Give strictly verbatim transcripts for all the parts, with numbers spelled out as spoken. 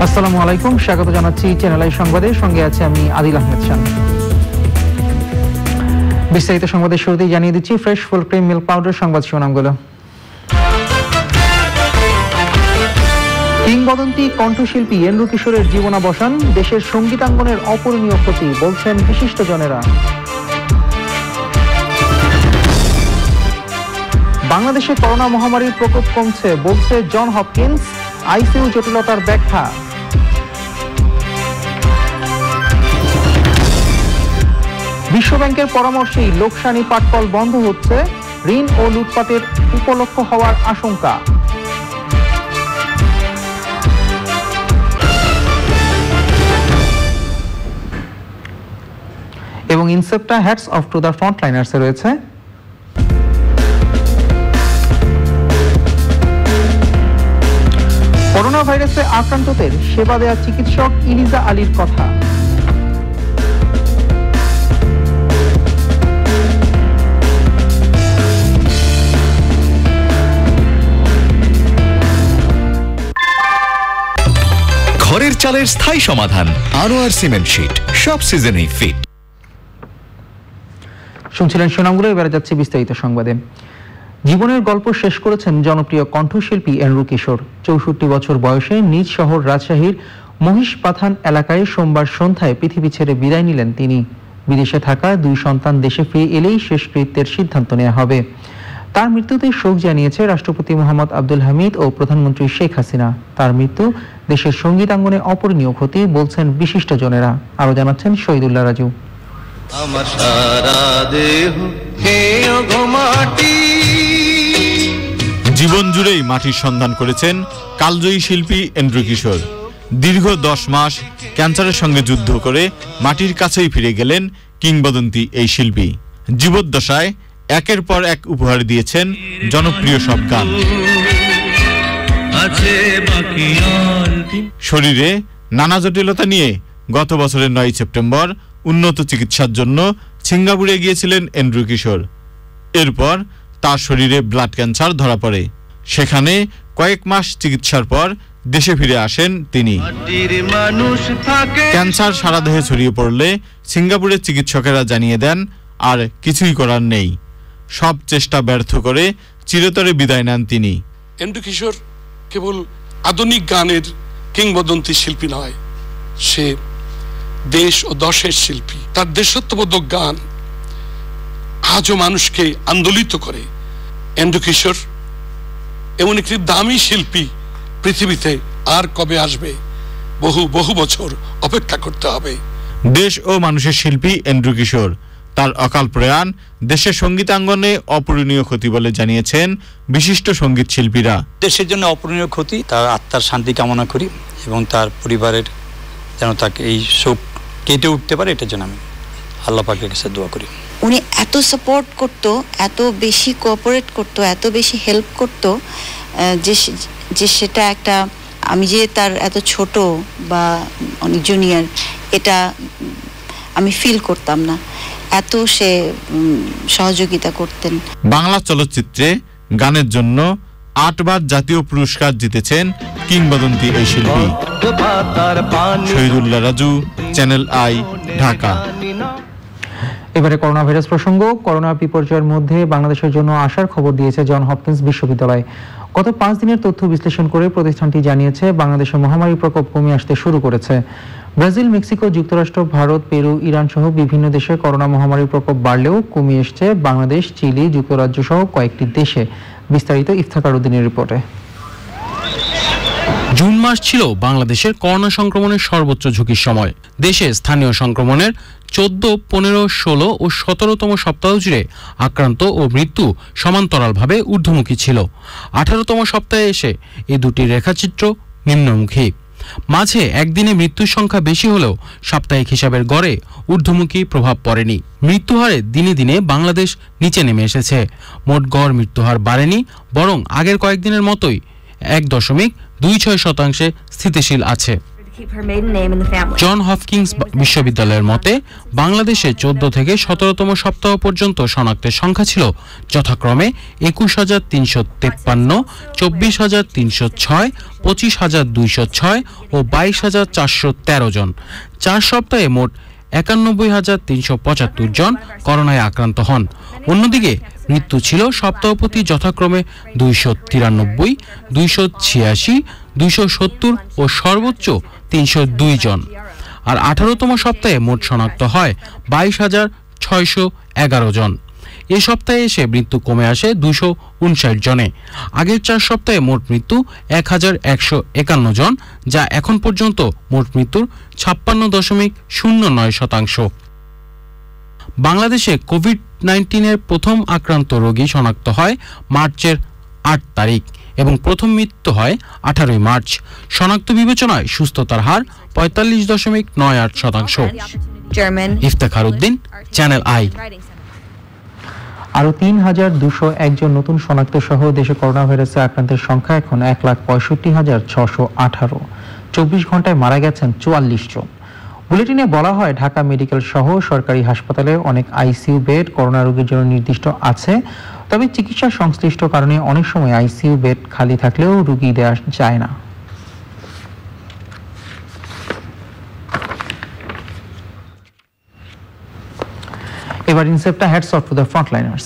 আসসালামু আলাইকুম, স্বাগত জানাচ্ছি চ্যানেল আই সংবাদে, সঙ্গে আছে আমি আদিল আহমেদ শান। বিস্তারিত সংবাদের শুরুতেই জানিয়ে দিচ্ছি fresh full cream milk powder সংবাদ শিরোনামগুলো। কিংবদন্তি কণ্ঠশিল্পী এন্ড্রু কিশোরের জীবনাবসান, দেশের সঙ্গীতাঙ্গনের অপূরণীয় ক্ষতি, বলছেন বিশিষ্টজনেরা। বাংলাদেশে করোনা মহামারীর প্রকোপ কমছে, বলছে জন হপকিন্স, আইসিইউ জটিলতার ব্যাখ্যা। বিশ্বব্যাংকের পরামর্শেই লোকসানি পাটকল বন্ধ হচ্ছে, ঋণ ও লুটপাটের উপলক্ষ হওয়ার আশঙ্কা। এবং Incepta hats off to the ফ্রন্টলাইনার্সে রয়েছে করোনা ভাইরাসে আক্রান্তদের সেবা দেয়া চিকিৎসক ইলিজা আলীর কথা। ঘরের চালের স্থায়ী সমাধান আনোয়ার সিমেন্ট শীট, সব সিজনেই ফিট। শুনছিলেন শিরোনামগুলো, এবারে যাচ্ছে বিস্তারিত সংবাদে। জীবনের গল্প শেষ করেছেন জনপ্রিয় কণ্ঠশিল্পী এন্ড্রু কিশোর। চৌষট্টি বছর বয়সে নিজ শহর রাজশাহীর মহিষপাথান এলাকায় সোমবার সন্ধ্যায় পৃথিবী ছেড়ে বিদায় নিলেন তিনি। বিদেশে থাকা দুই সন্তান দেশে ফিরে এলেই শেষকৃত্যের সিদ্ধান্ত নেওয়া হবে। তার মৃত্যুতে শোক জানিয়েছে রাষ্ট্রপতি মোহাম্মদ আব্দুল হামিদ ও প্রধানমন্ত্রী শেখ হাসিনা। তার মৃত্যু দেশের সঙ্গীতাঙ্গনে অপূরণীয় ক্ষতি, বলছেন বিশিষ্টজনেরা। আরো জানাচ্ছেন শহীদুল্লাহ রাজু। আমার সারা দেহ হেয় গো মাটি। জীবন জুড়েই মাটির সন্ধান করেছেন কালজয়ী শিল্পী এন্ড্রু কিশোর। দীর্ঘ দশ মাস ক্যান্সারের সঙ্গে যুদ্ধ করে মাটির কাছেই ফিরে গেলেন কিংবদন্তি এই শিল্পী। জীবদ্দশায় একের পর এক উপহার দিয়েছেন জনপ্রিয় সব গান। শরীরে নানা জটিলতা নিয়ে গত বছরের নয় সেপ্টেম্বর উন্নত চিকিৎসার জন্য সিঙ্গাপুরে গিয়েছিলেন এন্ড্রু কিশোর। এরপর তার শরীরে ব্লাড ক্যান্সার ধরা পড়ে। সেখানে কয়েক মাস চিকিৎসার পর দেশে ফিরে আসেন তিনি। ক্যান্সার সারা দেহে ছড়িয়ে পড়লে সিঙ্গাপুরের চিকিৎসকেরা জানিয়ে দেন আর কিছুই করার নেই। সব চেষ্টা ব্যর্থ করে চিরতরে বিদায় নেন তিনি। এন্ড্রু কিশোর কেবল আধুনিক গানের কিংবদন্তি শিল্পী নয়, সে দেশ ও দশের শিল্পী। তার দেশাত্মবোধক গান আজও মানুষকে আন্দোলিত করে। এন্ড্রু কিশোর এমন একটি দামি শিল্পী পৃথিবীতে আর কবে আসবে, বহু বহু বছর অপেক্ষা করতে হবে। দেশ ও মানুষের শিল্পী এন্ড্রু কিশোর, তার অকাল প্রয়াণ দেশের সঙ্গীতাঙ্গনে অপূরণীয় ক্ষতি বলে জানিয়েছেন বিশিষ্ট সঙ্গীত শিল্পীরা। দেশের জন্য অপূরণীয় ক্ষতি, তার আত্মার শান্তি কামনা করি এবং তার পরিবারের যেন তাকে এই শোক কেটে উঠতে পারে, এটার জন্য আমি আল্লাহ পাকের কাছে দোয়া করি। উনি এত সাপোর্ট করতো, এত বেশি কোঅপারেট করতো, এত বেশি হেল্প করতো যে যে সেটা একটা, আমি যে তার এত ছোট বা অনেক জুনিয়র এটা আমি ফিল করতাম না। এত সে সহযোগিতা করতেন। বাংলা চলচ্চিত্রে গানের জন্য আটবার জাতীয় পুরস্কার জিতেছেন কিংবদন্তি এই শিল্পী। Shahidullah Raju, channel I, Dhaka. এবারে করোনা ভাইরাস প্রসঙ্গ। করোনা বিপর্যয়ের মধ্যে বাংলাদেশের জন্য আশার খবর দিয়েছে জন হপকিন্স বিশ্ববিদ্যালয়। গত পাঁচ দিনের তথ্য বিশ্লেষণ করে প্রতিষ্ঠানটি জানিয়েছে বাংলাদেশে মহামারী প্রকোপ কমে আসতে শুরু করেছে। ব্রাজিল, মেক্সিকো, যুক্তরাষ্ট্র, ভারত, পেরু, ইরান সহ বিভিন্ন দেশে করোনা মহামারীর প্রকোপ বাড়লেও কমে এসছে বাংলাদেশ, চিলি, যুক্তরাজ্য সহ কয়েকটি দেশে। বিস্তারিত ইফতেখার উদ্দিনের রিপোর্টে। জুন মাস ছিল বাংলাদেশের করোনা সংক্রমণের সর্বোচ্চ ঝুঁকির সময়। দেশে স্থানীয় সংক্রমণের চোদ্দ, পনেরো, ষোলো ও সতেরোতম সপ্তাহ জুড়ে আক্রান্ত ও মৃত্যু সমান্তরালভাবে ঊর্ধ্বমুখী ছিল। আঠারোতম সপ্তাহে এসে এই দুটি রেখাচিত্র নিম্নমুখী। মাঝে একদিনে মৃত্যুর সংখ্যা বেশি হলেও সাপ্তাহিক হিসাবের গড়ে ঊর্ধ্বমুখী প্রভাব পড়েনি। মৃত্যুহারে দিনে দিনে বাংলাদেশ নিচে নেমে এসেছে। মোট গড় মৃত্যুহার বাড়েনি, বরং আগের কয়েকদিনের মতোই এক দশমিক দুই ছয় শতাংশে স্থিতিশীল আছে। জন হপকিন্স বিশ্ববিদ্যালয়ের মতে বাংলাদেশে চোদ্দ থেকে সতেরোতম সপ্তাহ পর্যন্ত শনাক্তের সংখ্যা ছিল যথাক্রমে একুশ হাজার তিনশো তেপ্পান্ন, চব্বিশ হাজার তিনশো ছয়, পঁচিশ হাজার দুইশো ছয় ও বাইশ হাজার চারশো তেরো জন। চার সপ্তাহে মোট একানব্বই হাজার তিনশো পঁচাত্তর জন করোনায় আক্রান্ত হন। অন্যদিকে মৃত্যু ছিল সপ্তাহপ্রতি যথাক্রমে দুইশো তিরানব্বই, দুইশো ছিয়াশি, দুইশো সত্তর ও সর্বোচ্চ তিনশো দুই জন। আর আঠারোতম সপ্তাহে মোট শনাক্ত হয় বাইশ হাজার ছয়শো এগারো জন। এ সপ্তাহে এসে মৃত্যু কমে আসে দুশো উনষাট জনে। আগের চার সপ্তাহে মোট মৃত্যু এক হাজার একশো একান্ন জন, যা এখন পর্যন্ত মোট মৃত্যুর ছাপ্পান্ন দশমিক শূন্য নয় শতাংশ। বাংলাদেশে কোভিড নাইন্টিনের প্রথম আক্রান্ত রোগী শনাক্ত হয় মার্চের আট তারিখ এবং প্রথম মৃত্যু হয় আঠারোই মার্চ। শনাক্ত বিবেচনায় সুস্থতার হার পঁয়তাল্লিশ দশমিক নয় আট শতাংশ। Iftekhar Uddin, channel I. আরও তিন হাজার দুশো একজন নতুন শনাক্ত সহ দেশে করোনা ভাইরাসে আক্রান্তের সংখ্যা এখন এক লাখ পঁয়ষট্টি হাজার ছশো আঠারো। চব্বিশ ঘন্টায় মারা গেছেন চুয়াল্লিশ জন। বুলেটিনে বলা হয় ঢাকা মেডিকেল সহ সরকারি হাসপাতালে অনেক আইসিইউ বেড করোনা রোগীর জন্য নির্দিষ্ট আছে, তবে চিকিৎসা সংশ্লিষ্ট কারণে অনেক সময় আইসিইউ বেড খালি থাকলেও রোগী দেওয়া যায় না। এবার Incepta hats off to the frontliners.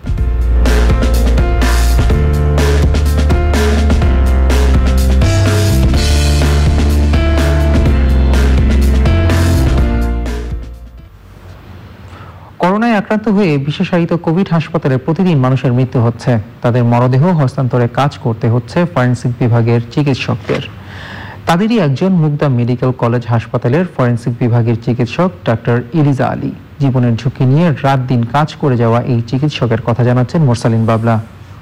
করোনায় আক্রান্ত হয়ে বিশেষায়িত কোভিড হাসপাতালে প্রতিদিন মানুষের মৃত্যু হচ্ছে। তাদের মরদেহ হস্তান্তরে কাজ করতে হচ্ছে ফরেনসিক বিভাগের চিকিৎসকদের। তাদেরই একজন মুগদা মেডিকেল কলেজ হাসপাতালের ফরেনসিক বিভাগের চিকিৎসক ডাক্তার ইলিজা আলী। জীবনের ঝুঁকি নিয়ে রাত দিন কাজ করে যাওয়া এই চিকিৎসকের কথা জানাচ্ছেন মোরসালিন বাবলা।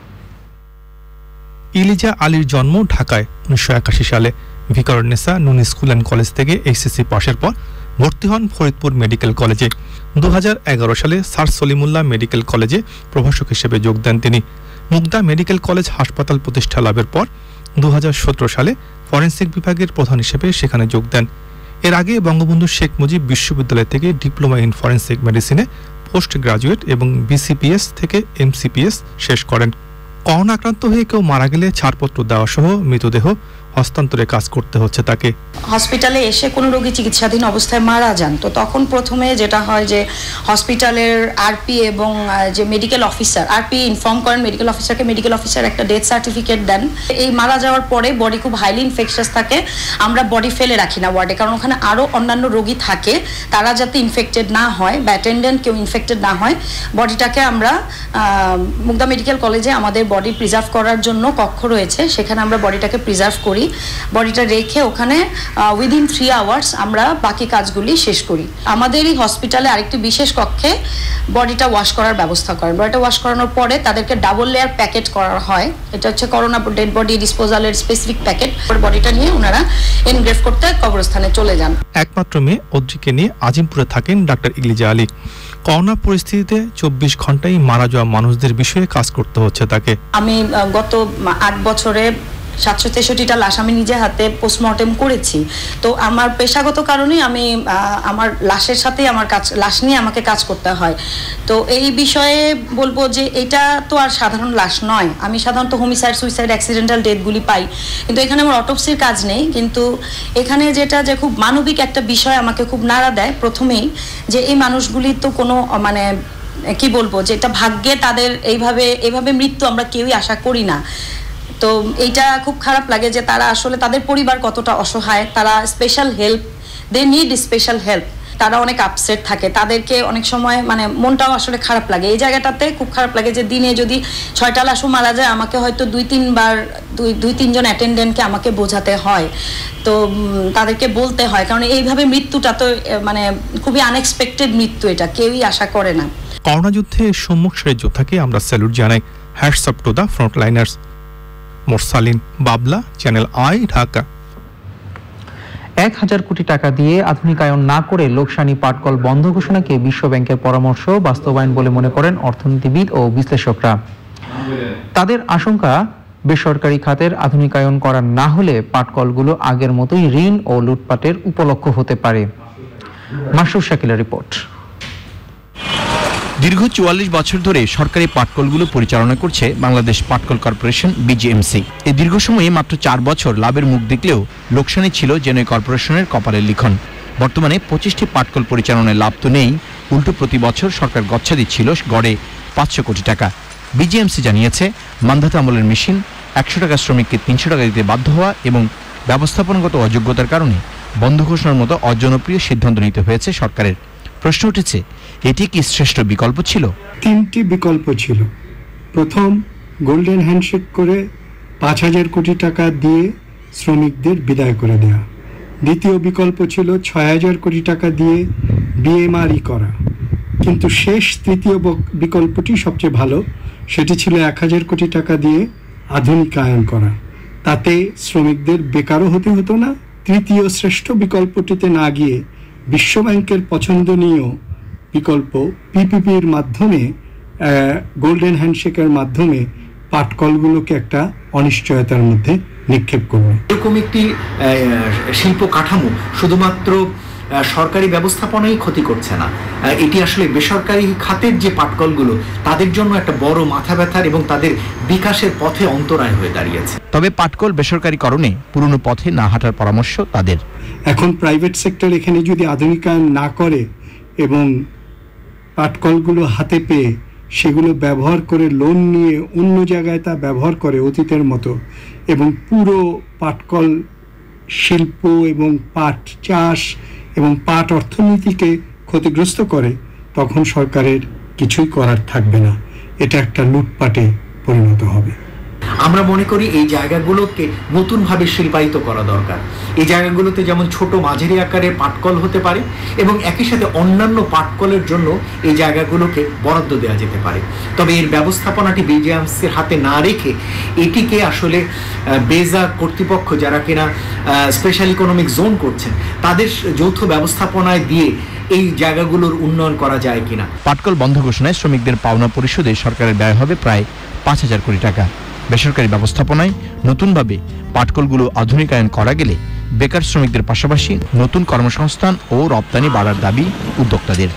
ইলিজা আলীর জন্ম ঢাকায় উনিশশো একাশি সালে। Viqarunnisa Noon school and college থেকে এইচএসসি পাশের পর ভর্তি হন ফরিদপুর মেডিকেল কলেজে। দু হাজার এগারো সালে স্যার সলিমুল্লাহ মেডিকেল কলেজে প্রভাষক হিসেবে যোগ দেন তিনি। মুগদা মেডিকেল কলেজ হাসপাতাল প্রতিষ্ঠা লাভের পর দু হাজার সতেরো সালে ফরেনসিক বিভাগের প্রধান হিসেবে সেখানে যোগ দেন। এর আগে বঙ্গবন্ধু শেখ মুজিব বিশ্ববিদ্যালয় থেকে ডিপ্লোমা ইন ফরেনসিক মেডিসিনে পোস্ট গ্রাজুয়েট এবং বিসিপিএস থেকে এমসিপিএস শেষ করেন। করোনা আক্রান্ত হয়ে কেউ মারা গেলে ছাড়পত্র দেওয়া সহ মৃতদেহ হস্তান্তরে কাজ করতে হচ্ছে তাকে। হসপিটালে এসে কোনো রোগী চিকিৎসাধীন অবস্থায় মারা যান, তো তখন প্রথমে যেটা হয় যে হসপিটালের আরপি এবং যে মেডিকেল অফিসার, আরপি ইনফর্ম করেন মেডিকেল অফিসারকে, মেডিকেল অফিসার একটা ডেথ সার্টিফিকেট দেন। এই মারা যাওয়ার পরে বডি খুব হাইলি ইনফেকশাস থাকে, আমরা বডি ফেলে রাখি না ওয়ার্ডে, কারণ ওখানে আরও অন্যান্য রোগী থাকে, তারা যাতে ইনফেক্টেড না হয় বা অ্যাটেন্ডেন্ট কেউ ইনফেক্টেড না হয়, বডিটাকে আমরা মুগদা মেডিকেল কলেজে আমাদের বডি প্রিজার্ভ করার জন্য কক্ষ রয়েছে, সেখানে আমরা বডিটাকে প্রিজার্ভ করি। বডিটা রেখে ওখানে উইদিন থ্রি আওয়ার্স আমরা বাকি কাজগুলি শেষ করি। আমাদের এই হসপিটালে আরেকটি বিশেষ কক্ষে বডিটা ওয়াশ করার ব্যবস্থা করেন। বডিটা ওয়াশ করানোর পরে তাদেরকে ডাবল লেয়ার প্যাকেট করা হয়, এটা হচ্ছে করোনা ডেড বডি ডিসপোজালের স্পেসিফিক প্যাকেট। বডিটা নিয়ে ওনারা এনগ্রেভ করতে কবরস্থানে চলে যান। একমাত্র মেয়ে অদ্রিকে নিয়ে আজিমপুরে থাকেন ডাক্তার ইলিজা আলী। করোনা পরিস্থিতিতে চব্বিশ ঘন্টায় মারা যাওয়া মানুষদের বিষয়ে কাজ করতে হচ্ছে তাকে। আমি গত আট বছরে সাতশো তেষট্টিটা লাশ আমি নিজে হাতে পোস্টমর্টেম করেছি। তো আমার পেশাগত কারণে আমি আমার লাশের সাথেই আমার কাজ, লাশ নিয়ে আমাকে কাজ করতে হয়। তো এই বিষয়ে বলবো যে এটা তো আর সাধারণ লাশ নয়। আমি সাধারণত হোমিসাইড, সুইসাইড, অ্যাক্সিডেন্টাল ডেথগুলি পাই, কিন্তু এখানে আমার অটোপসির কাজ নেই। কিন্তু এখানে যেটা যে খুব মানবিক একটা বিষয় আমাকে খুব নাড়া দেয় প্রথমেই, যে এই মানুষগুলি তো কোনো মানে কি বলবো যে এটা ভাগ্যে তাদের এইভাবে এইভাবে মৃত্যু আমরা কেউই আশা করি না। তো এইটা খুব খারাপ লাগে যে তারা আসলে তাদের পরিবার কতটা অসহায়, তারা special help, they need special help, তারা অনেক আপসেট থাকে, তাদেরকে অনেক সময় মানে মনটাও আসলে খারাপ লাগে। এই জায়গাটাতে খুব খারাপ লাগে যে দিনে যদি ছয়টা লাশও মারা যায়, আমাকে হয়তো দুই তিনবার দুই দুই তিনজন অ্যাটেন্ডেন্টকে আমাকে বোঝাতে হয়, তো তাদেরকে বলতে হয়, কারণ এইভাবে মৃত্যুটা তো মানে খুবই আনএক্সপেক্টেড মৃত্যু, এটা কেউই আশা করে না। করোনা যুদ্ধে সম্মুখ সারির যোদ্ধাকে আমরা স্যালুট জানাই। Hats off to the frontliners. Morsalin Babla, channel I, Dhaka. এক হাজার কোটি টাকা দিয়ে আধুনিকায়ন না করে লোকসানি পাটকল বন্ধ ঘোষণাকে বিশ্ব ব্যাংকের পরামর্শ বাস্তবায়ন বলে মনে করেন অর্থনীতিবিদ ও বিশ্লেষকরা। তাদের আশঙ্কা, বেসরকারি খাতের আধুনিকায়ন করা না হলে পাটকলগুলো আগের মতোই ঋণ ও লুটপাটের উপলক্ষ হতে পারে। মাসুর শাকিলের রিপোর্ট। দীর্ঘ চুয়াল্লিশ বছর ধরে সরকারি পাটকলগুলো পরিচালনা করছে বাংলাদেশ পাটকল কর্পোরেশন বিজিএমসি। এই দীর্ঘ সময়ে মাত্র চার বছর লাভের মুখ দেখলেও লোকসানি ছিল যেন কর্পোরেশনের কপালের লিখন। বর্তমানে পঁচিশটি পাটকল পরিচালনায় লাভ তো নেই, উল্টো প্রতি বছর সরকার গচ্ছা দিচ্ছিল গড়ে পাঁচশো কোটি টাকা। বিজিএমসি জানিয়েছে মান্ধাতা আমলের মেশিন, একশো টাকা শ্রমিককে তিনশো টাকা দিতে বাধ্য হওয়া এবং ব্যবস্থাপনাগত অযোগ্যতার কারণে বন্ধ ঘোষণার মতো অজনপ্রিয় সিদ্ধান্ত নিতে হয়েছে সরকারের। প্রশ্ন উঠেছে, এটি কি শ্রেষ্ঠ বিকল্প ছিল? তিনটি বিকল্প ছিল। প্রথম, গোল্ডেন হ্যান্ডশেক করে পাঁচ হাজার কোটি টাকা দিয়ে শ্রমিকদের বিদায় করে দেওয়া। দ্বিতীয় বিকল্প ছিল ছয় হাজার কোটি টাকা দিয়ে বিএমআরই করা। কিন্তু শেষ তৃতীয় বিকল্পটি সবচেয়ে ভালো, সেটি ছিল এক হাজার কোটি টাকা দিয়ে আধুনিকায়ন করা। তাতে শ্রমিকদের বেকারও হতে হতো না। তৃতীয় শ্রেষ্ঠ বিকল্পটিতে না গিয়ে বিশ্বব্যাংকের পছন্দনীয় বিকল্প পিপিপির মাধ্যমে, গোল্ডেন হ্যান্ডশেকের মাধ্যমে পাটকলগুলোকে একটা অনিশ্চয়তার মধ্যে নিক্ষেপ করবে। এরকম একটি শিল্প কাঠামো শুধুমাত্র সরকারি ব্যবস্থাপনাই ক্ষতি করছে না, এটি আসলে বেসরকারি খাতের যে পাটকলগুলো তাদের জন্য একটা বড় মাথা ব্যথার এবং তাদের বিকাশের পথে অন্তরায় হয়ে দাঁড়িয়েছে। তবে পাটকল বেসরকারীকরণে পুরনো পথে না হাঁটার পরামর্শ তাদের। এখন প্রাইভেট সেক্টর এখানে যদি আধুনিকায়ন না করে এবং পাটকলগুলো হাতে পেয়ে সেগুলো ব্যবহার করে লোন নিয়ে অন্য জায়গায় তা ব্যবহার করে অতীতের মতো এবং পুরো পাটকল শিল্প এবং পাট চাষ এবং পাট অর্থনীতিকে ক্ষতিগ্রস্ত করে, তখন সরকারের কিছুই করার থাকবে না। এটা একটা লুটপাটে পরিণত হবে। আমরা মনে করি এই জায়গাগুলোকে নতুনভাবে শিল্পায়িত করা দরকার। এই জায়গাগুলোতে যেমন ছোট মাঝারি আকারের পাটকল হতে পারে এবং একই সাথে অন্যান্য পাটকলের জন্য এই জায়গাগুলোকে বরাদ্দ দেওয়া যেতে পারে। তবে এর ব্যবস্থাপনাটি বিজিএমসির হাতে না রেখে এটিকে আসলে বেজা কর্তৃপক্ষ যারা কিনা স্পেশাল ইকোনমিক জোন করছেন তাদের যৌথ ব্যবস্থাপনায় দিয়ে এই জায়গাগুলোর উন্নয়ন করা যায় কিনা। পাটকল বন্ধ ঘোষণায় শ্রমিকদের পাওনা পরিশোধে সরকারের ব্যয় হবে প্রায় পাঁচ হাজার কোটি টাকা। বেসরকারি ব্যবস্থাপনায় নতুনভাবে পাটকলগুলো আধুনিকায়ন করা গেলে বেকার শ্রমিকদের পাশাপাশি নতুন কর্মসংস্থান ও রপ্তানি বাড়ার দাবি উদ্যোক্তাদের।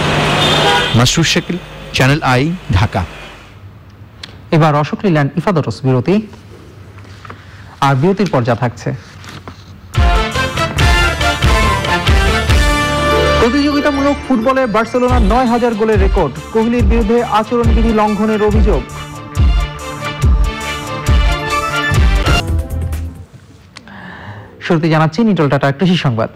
Masrur Shakil, channel I, Dhaka. এবার অশোক লিল্যান্ড ইফাদতস বিরতি, আর বিরতির পর যা থাকছে। প্রতিযোগিতামূলক ফুটবলে বার্সেলোনার নয় হাজার গোলের রেকর্ড, কোহলির বিরুদ্ধে আচরণবিধি লঙ্ঘনের অভিযোগ। শুরুতে জানাচ্ছি নিটল টাটা কৃষি সংবাদ।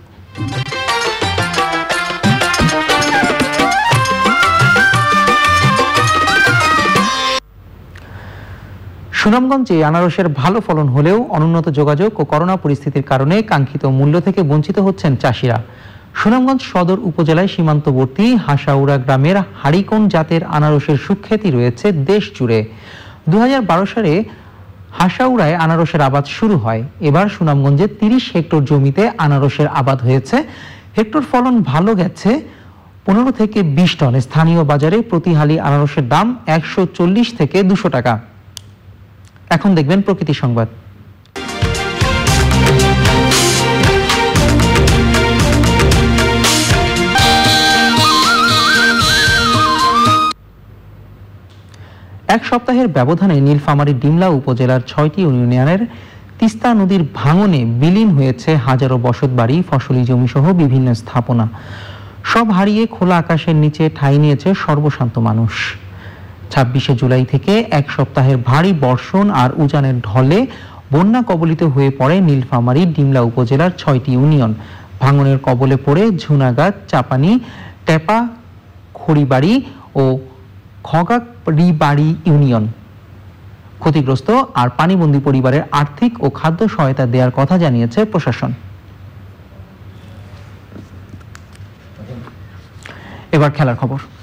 সুনামগঞ্জে আনারসের ভালো ফলন হলেও অনুন্নত যোগাযোগ ও করোনা পরিস্থিতির কারণে কাঙ্ক্ষিত মূল্য থেকে বঞ্চিত হচ্ছেন চাষিরা। সুনামগঞ্জ সদর উপজেলায় সীমান্তবর্তী হাসাউড়া গ্রামের হাড়িকোন জাতের আনারসের সুখ্যাতি রয়েছে দেশ জুড়ে। দু হাজার বারো সালে হাসাউড়ায় আনারসের আবাদ শুরু হয়। এবার সুনামগঞ্জে তিরিশ হেক্টর জমিতে আনারসের আবাদ হয়েছে। হেক্টর ফলন ভালো গেছে পনেরো থেকে বিশ টন। স্থানীয় বাজারে প্রতি হালি আনারসের দাম একশো চল্লিশ থেকে দুশো টাকা। এখন দেখবেন প্রকৃতি সংবাদ। এক সপ্তাহের ব্যবধানে নীলফামারী ডিমলা উপজেলার ছয়টি ইউনিয়নের তিস্তা নদীর ভাঙনে বিলীন হয়েছে হাজারো বসতবাড়ি, ফসলি জমি সহ বিভিন্ন স্থাপনা। সব হারিয়ে খোলা আকাশের নিচে ঠাঁই নিয়েছে সর্বশান্ত মানুষ। ছাব্বিশে জুলাই থেকে এক সপ্তাহের ভারী বর্ষণ আর উজানের ঢলে বন্যা কবলিত হয়ে পড়ে নীলফামারী ডিমলা উপজেলার ছয়টি ইউনিয়ন। ভাঙনের কবলে পড়ে ঝুনাগাছ, চাপানি, টেপা, খড়িবাড়ি ও খগাড়িবাড়ি ইউনিয়ন। ক্ষতিগ্রস্ত আর পানিবন্দী পরিবারের আর্থিক ও খাদ্য সহায়তা দেওয়ার কথা জানিয়েছে প্রশাসন। এবার খেলার খবর।